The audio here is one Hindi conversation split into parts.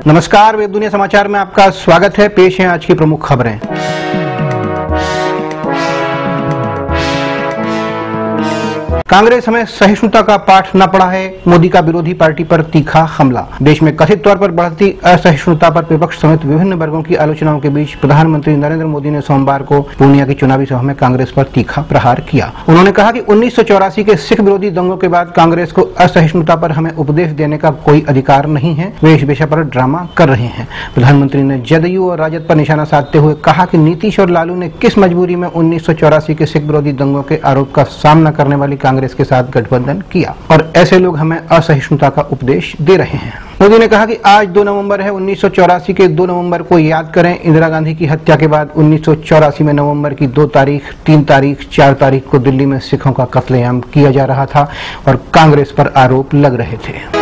नमस्कार, वेब दुनिया समाचार में आपका स्वागत है। पेश है आज की प्रमुख खबरें। कांग्रेस हमें सहिष्णुता का पाठ न पढ़ा है, मोदी का विरोधी पार्टी पर तीखा हमला। देश में कथित तौर पर बढ़ती असहिष्णुता पर विपक्ष समेत विभिन्न वर्गों की आलोचनाओं के बीच प्रधानमंत्री नरेंद्र मोदी ने सोमवार को पूर्णिया की चुनावी सभा में कांग्रेस पर तीखा प्रहार किया। उन्होंने कहा कि 1984 के सिख विरोधी दंगों के बाद कांग्रेस को असहिष्णुता पर हमें उपदेश देने का कोई अधिकार नहीं है, वे इस विषय पर ड्रामा कर रहे हैं। प्रधानमंत्री ने जदयू और राजद पर निशाना साधते हुए कहा कि नीतीश और लालू ने किस मजबूरी में 1984 के सिख विरोधी दंगों के आरोप का सामना करने वाली कांग्रेस के साथ गठबंधन किया और ऐसे लोग हमें असहिष्णुता का उपदेश दे रहे हैं। मोदी ने कहा कि आज 2 नवंबर है, 1984 के 2 नवंबर को याद करें। इंदिरा गांधी की हत्या के बाद 1984 में नवंबर की 2 तारीख, 3 तारीख, 4 तारीख को दिल्ली में सिखों का कत्लेआम किया जा रहा था और कांग्रेस पर आरोप लग रहे थे।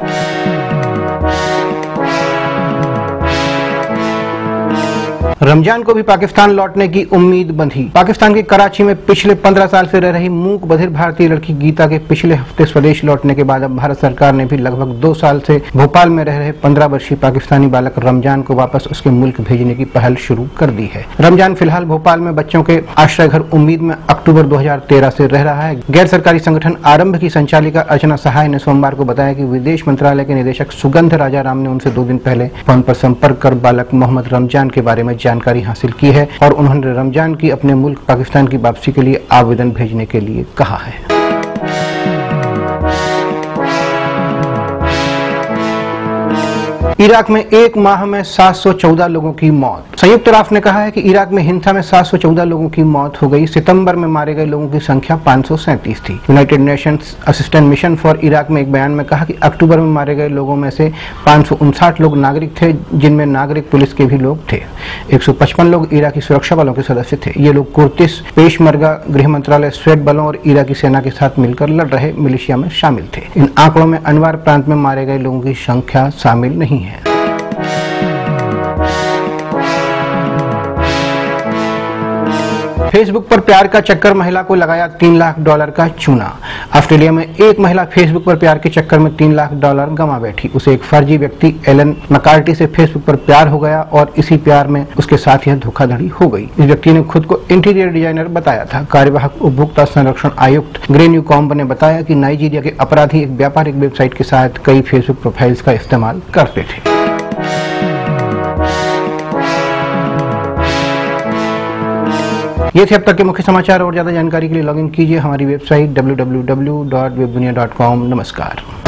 रमजान को भी पाकिस्तान लौटने की उम्मीद बंधी। पाकिस्तान के कराची में पिछले 15 साल से रह रही मूक बधिर भारतीय लड़की गीता के पिछले हफ्ते स्वदेश लौटने के बाद अब भारत सरकार ने भी लगभग 2 साल से भोपाल में रह रहे 15 वर्षीय पाकिस्तानी बालक रमजान को वापस उसके मुल्क भेजने की पहल शुरू कर दी है। रमजान फिलहाल भोपाल में बच्चों के आश्रय घर उम्मीद में अक्टूबर 2013 से रह रहा है। गैर सरकारी संगठन आरंभ की संचालिका अर्चना सहाय ने सोमवार को बताया कि विदेश मंत्रालय के निदेशक सुगंध राजाराम ने उनसे 2 दिन पहले फोन पर संपर्क कर बालक मोहम्मद रमजान के बारे में जानकारी हासिल की है और उन्होंने रमजान की अपने मुल्क पाकिस्तान की वापसी के लिए आवेदन भेजने के लिए कहा है। इराक में 1 माह में 714 लोगों की मौत। संयुक्त राष्ट्र ने कहा है कि इराक में हिंसा में 714 लोगों की मौत हो गई। सितंबर में मारे गए लोगों की संख्या 537 थी। United Nations assistant mission for Iraq में एक बयान में कहा कि अक्टूबर में मारे गए लोगों में से 559 लोग नागरिक थे, जिनमें नागरिक पुलिस के भी लोग थे। 155 लोग इराकी सुरक्षा बलों के सदस्य थे। ये लोग कुर्दिश पेशमर्गा, गृह मंत्रालय, स्वेट बलों और इराकी सेना के साथ मिलकर लड़ रहे मिलिशिया में शामिल थे। इन आंकड़ों में अनवर प्रांत में मारे गए लोगों की संख्या शामिल नहीं है। फेसबुक पर प्यार का चक्कर, महिला को लगाया $3 लाख का चूना। ऑस्ट्रेलिया में एक महिला फेसबुक पर प्यार के चक्कर में $3 लाख गंवा बैठी। उसे एक फर्जी व्यक्ति एलन मकार्टी से फेसबुक पर प्यार हो गया और इसी प्यार में उसके साथ यह धोखाधड़ी हो गई। इस व्यक्ति ने खुद को इंटीरियर डिजाइनर बताया था। कार्यवाहक उपभोक्ता संरक्षण आयुक्त ग्रे न्यूकॉम्ब ने बताया कि नाइजीरिया के अपराधी एक व्यापारिक वेबसाइट के साथ कई फेसबुक प्रोफाइल्स का इस्तेमाल करते थे। ये थे अब तक के मुख्य समाचार और ज्यादा जानकारी के लिए लॉगिन कीजिए हमारी वेबसाइट www.webdunia.com। नमस्कार।